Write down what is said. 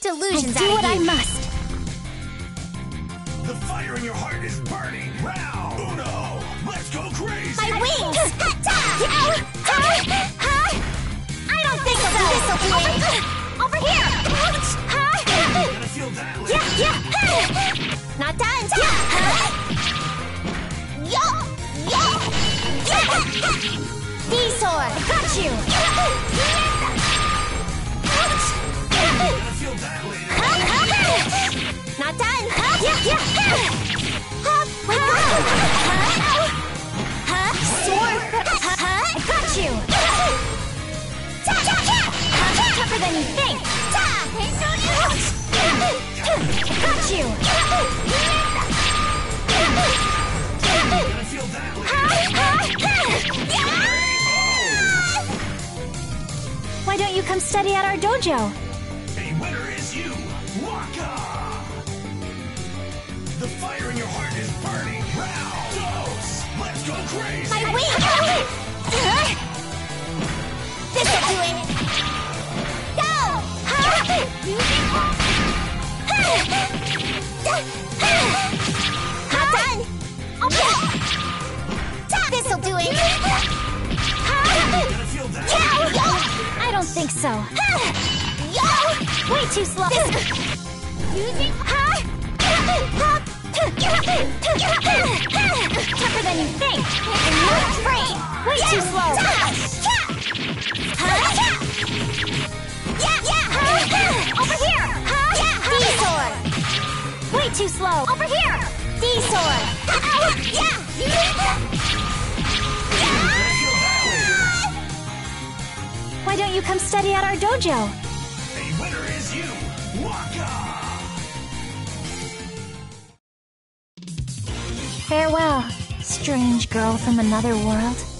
delusions do what I you. must. The fire in your heart is burning. Round uno. Let's go crazy. My wings! I don't think so! This'll do it! Over here! You're gonna feel that later. Yeah! Not done! Yo! D-sword! Got you! You're gonna feel that later. Not done! Sword! Got you! Tougher than you think! Got you! You're gonna feel that later. Why don't you come study at our dojo? A winner is you, Waka. The fire in your heart is burning. Round dose. Let's go crazy. My wing! This'll do it! Go! Not done! This'll do it! You're gonna feel that later. I don't think so. Way too slow. Tougher than you think. And you're afraid. Way too slow. Over here. D-sword. Way too slow. Over here. D-sword. Why don't you come study at our dojo? A winner is you, Waka. Farewell, strange girl from another world.